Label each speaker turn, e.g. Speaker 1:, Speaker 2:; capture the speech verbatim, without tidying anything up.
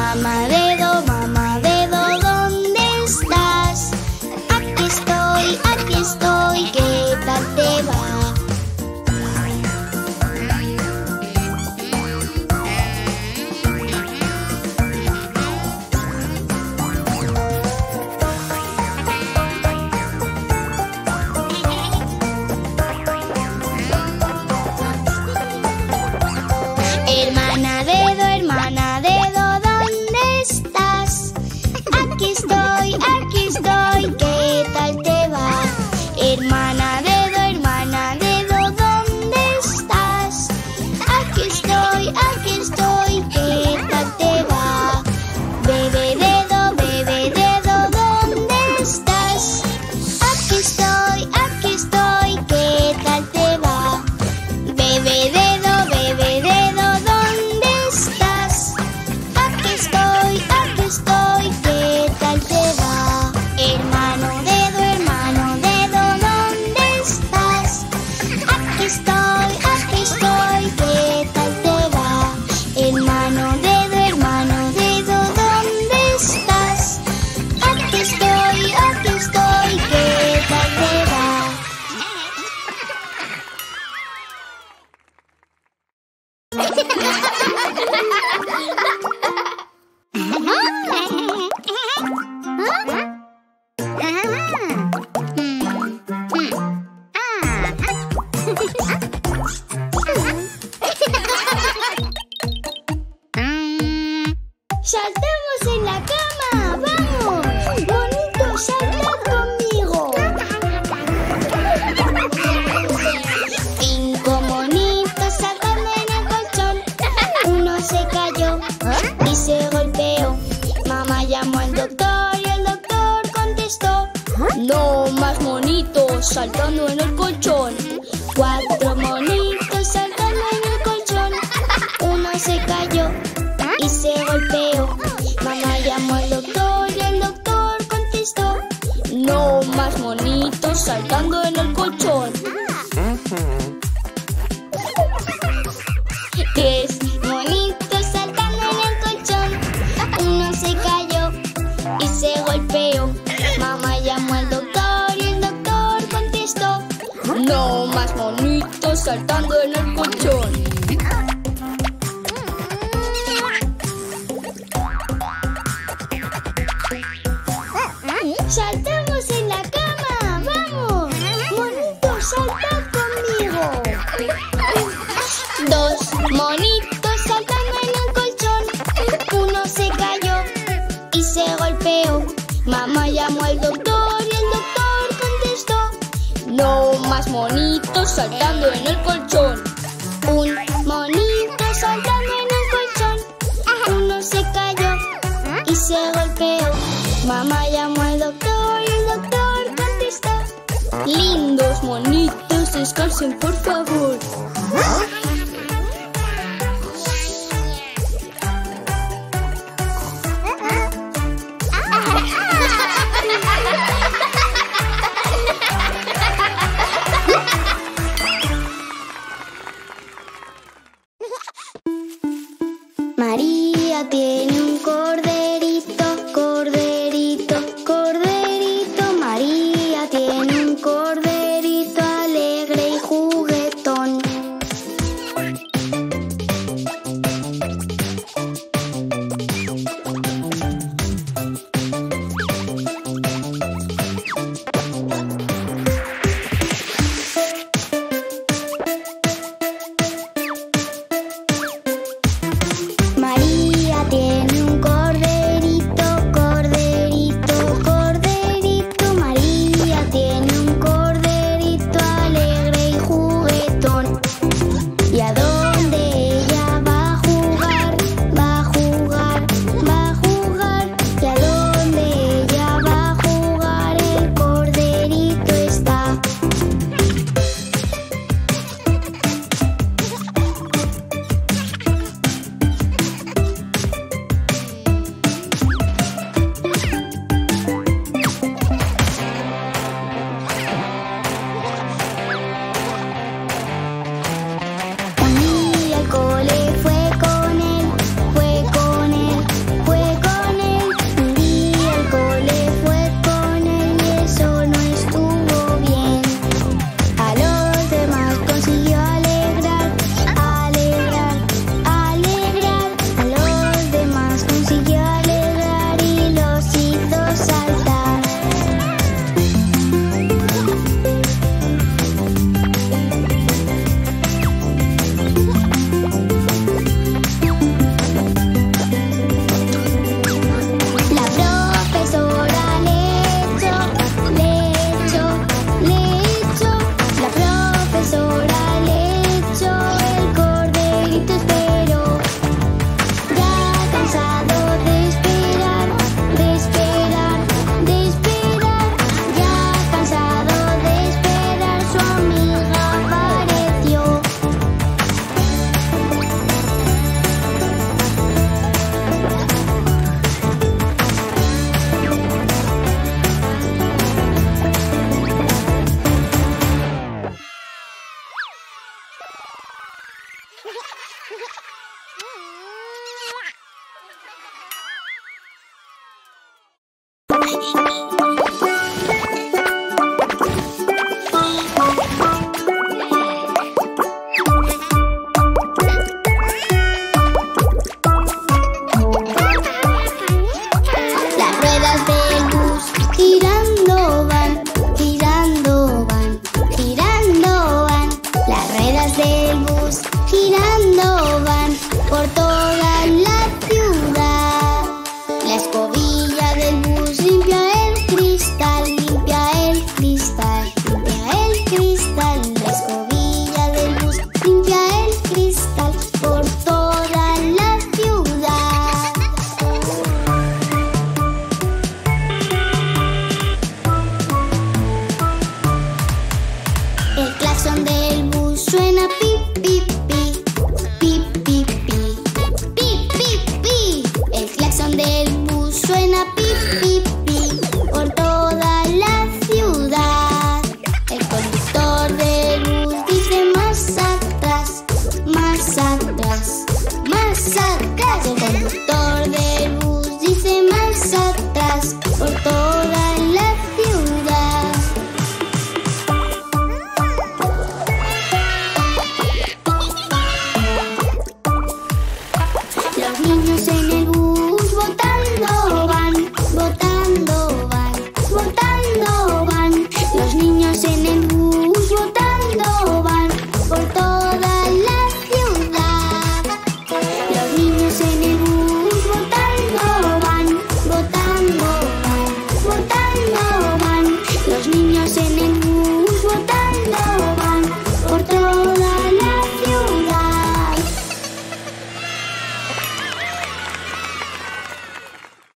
Speaker 1: Mamá dedo, mamá dedo, ¿dónde estás? Aquí estoy, aquí estoy, ¿qué tal te va? Hermana dedo, hermana dedo, ¿dónde estás? Aquí estoy, aquí estoy, ¿qué tal te va? Hermana dedo, hermana dedo, ¿dónde estás? Aquí estoy, aquí estoy, ¿qué tal te va? Bebé dedo, bebé dedo, ¿dónde estás? Aquí estoy, aquí estoy, ¿qué tal te va? Bebé dedo, bebé dedo, ¿dónde estás? Aquí estoy, aquí estoy, ¿qué tal te va? Hermano dedo, hermano dedo, ¿dónde estás? Aquí estoy, aquí estoy, ¿qué tal te va? Hermano dedo, hermano dedo, ¿dónde estás? Aquí estoy, aquí estoy, ¿qué tal te va? ¡Saltamos en la cama! ¡Vamos! ¡Bonito, salta conmigo! Cinco monitos saltando en el colchón. Uno se cayó y se golpeó. Mamá llamó al doctor y el doctor contestó: no más monitos saltando en el colchón. Cuatro monitos saltando en el colchón. Uno se cayó y se golpeó. Mamá llamó al doctor y el doctor contestó: no más monitos saltando en el colchón. Tres monitos saltando en el colchón. Uno se cayó y se golpeó. Mamá llamó al doctor y el doctor contestó: no más monitos saltando en el colchón. ¡Saltamos en la cama! ¡Vamos! ¡Monito, salta conmigo! Dos monitos saltando en el colchón. Uno se cayó y se golpeó. Mamá llamó al doctor y el doctor contestó: no más monitos saltando en el colchón. Un monito saltando en el colchón. Uno se cayó y se golpeó. Mamá llamó al doctor y el doctor contestó: lindos monitos, descansen por favor. María tiene un cordero